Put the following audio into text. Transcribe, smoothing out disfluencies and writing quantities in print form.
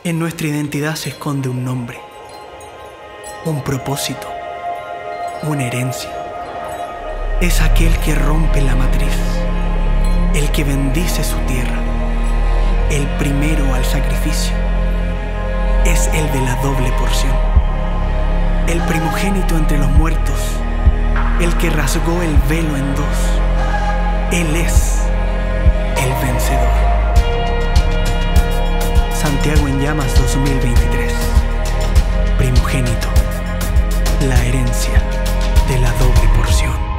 En nuestra identidad se esconde un nombre, un propósito, una herencia. Es aquel que rompe la matriz, el que bendice su tierra, el primero al sacrificio. Es el de la doble porción, el primogénito entre los muertos, el que rasgó el velo en dos. Él es el vencedor. Santiago en Llamas 2023. Primogénito, la herencia de la doble porción.